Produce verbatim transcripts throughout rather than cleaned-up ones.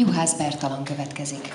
Juhász Bertalan következik.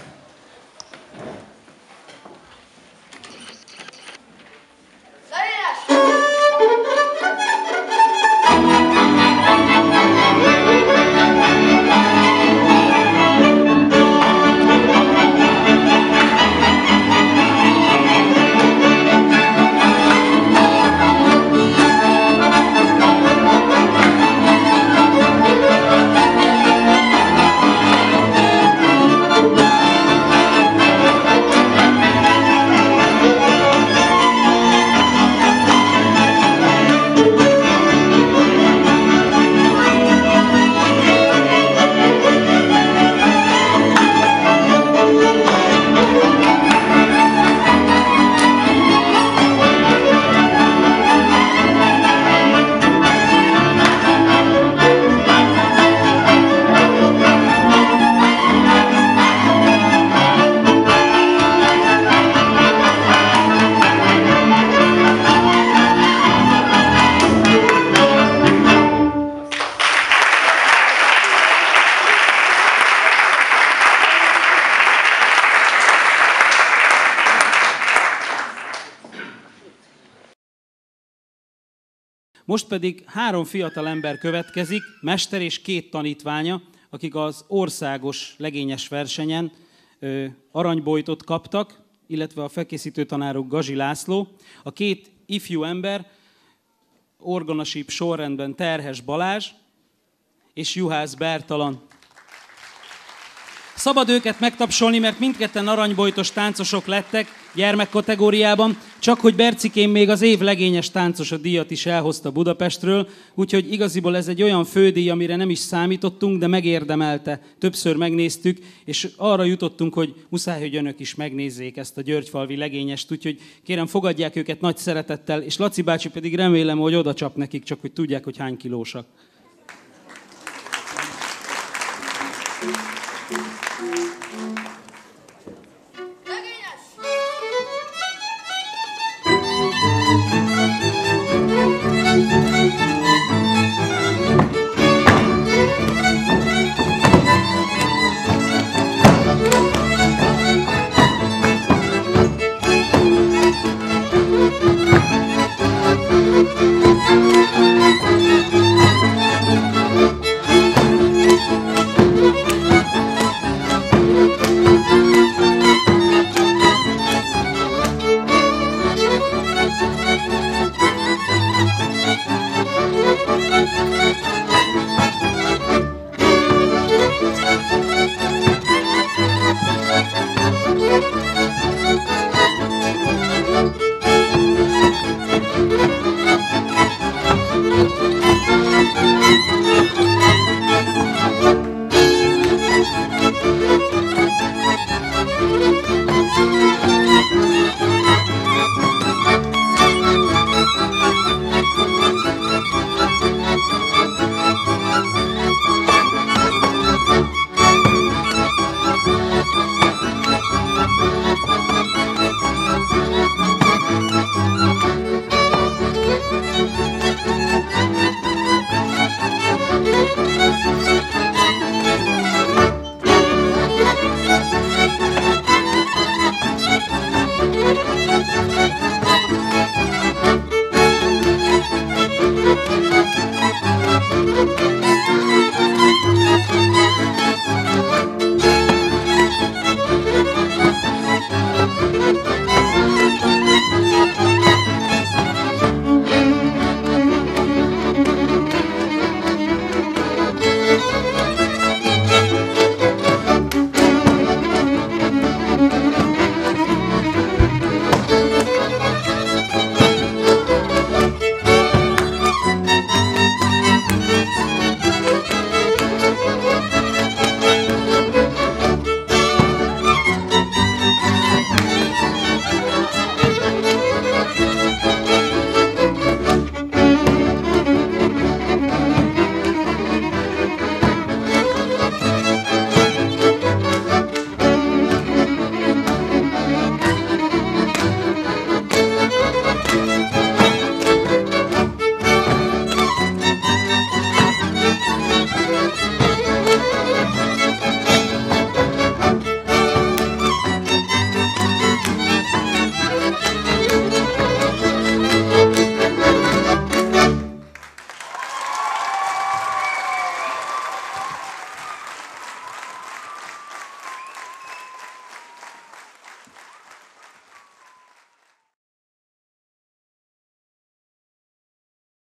Most pedig három fiatal ember következik, mester és két tanítványa, akik az országos legényes versenyen ö, aranybojtot kaptak, illetve a felkészítő tanáruk Gazsi László. A két ifjú ember, orgonasíp sorrendben Terhes Balázs és Juhász Bertalan. Szabad őket megtapsolni, mert mindketten aranybojtos táncosok lettek gyermekkategóriában, csak hogy Bercikém még az év legényes táncosa díjat is elhozta Budapestről, úgyhogy igaziból ez egy olyan fődíj, amire nem is számítottunk, de megérdemelte. Többször megnéztük, és arra jutottunk, hogy muszáj, hogy önök is megnézzék ezt a györgyfalvi legényest, úgyhogy kérem, fogadják őket nagy szeretettel, és Laci bácsi pedig remélem, hogy oda csap nekik, csak hogy tudják, hogy hány kilósak. Thank you.